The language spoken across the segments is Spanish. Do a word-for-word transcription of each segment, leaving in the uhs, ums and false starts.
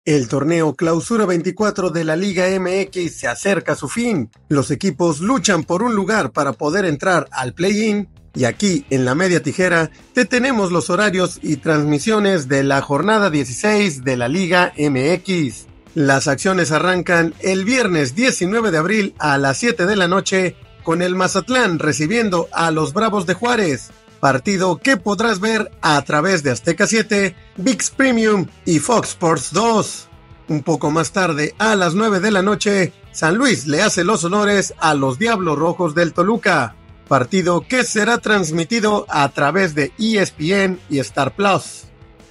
El torneo Clausura veinticuatro de la Liga M X se acerca a su fin. Los equipos luchan por un lugar para poder entrar al play-in. Y aquí, en la media tijera, te tenemos los horarios y transmisiones de la jornada dieciséis de la Liga M X. Las acciones arrancan el viernes diecinueve de abril a las siete de la noche con el Mazatlán recibiendo a los Bravos de Juárez. Partido que podrás ver a través de Azteca siete, ViX Premium y Fox Sports dos. Un poco más tarde, a las nueve de la noche, San Luis le hace los honores a los Diablos Rojos del Toluca. Partido que será transmitido a través de E S P N y Star Plus.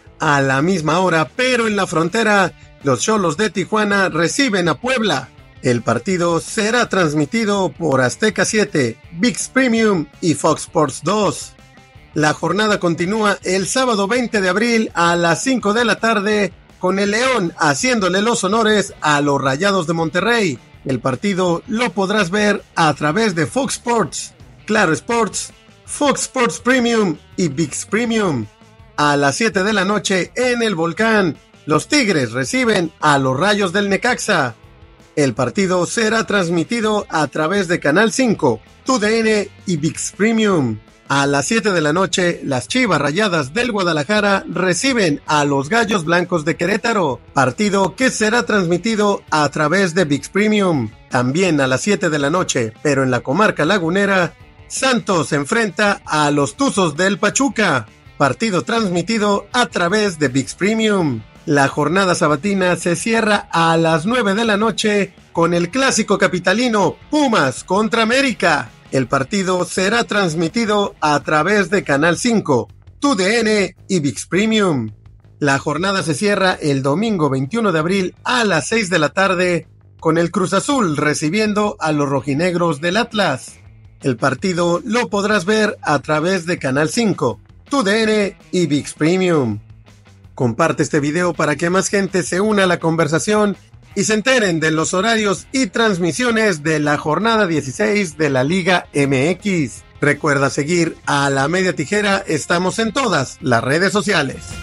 A la misma hora, pero en la frontera, los Xolos de Tijuana reciben a Puebla. El partido será transmitido por Azteca siete, ViX Premium y Fox Sports dos. La jornada continúa el sábado veinte de abril a las cinco de la tarde con el León haciéndole los honores a los Rayados de Monterrey. El partido lo podrás ver a través de Fox Sports, Claro Sports, Fox Sports Premium y ViX Premium. A las siete de la noche en el Volcán, los Tigres reciben a los Rayos del Necaxa. El partido será transmitido a través de Canal cinco, Tu D N y ViX Premium. A las siete de la noche, las Chivas Rayadas del Guadalajara reciben a los Gallos Blancos de Querétaro, partido que será transmitido a través de ViX Premium. También a las siete de la noche, pero en la comarca lagunera, Santos se enfrenta a los Tuzos del Pachuca, partido transmitido a través de ViX Premium. La jornada sabatina se cierra a las nueve de la noche con el clásico capitalino Pumas contra América. El partido será transmitido a través de Canal cinco, Tu D N y ViX Premium. La jornada se cierra el domingo veintiuno de abril a las seis de la tarde con el Cruz Azul recibiendo a los rojinegros del Atlas. El partido lo podrás ver a través de Canal cinco, Tu D N y ViX Premium. Comparte este video para que más gente se una a la conversación y se enteren de los horarios y transmisiones de la jornada dieciséis de la Liga M X. Recuerda seguir a La Media Tijera, estamos en todas las redes sociales.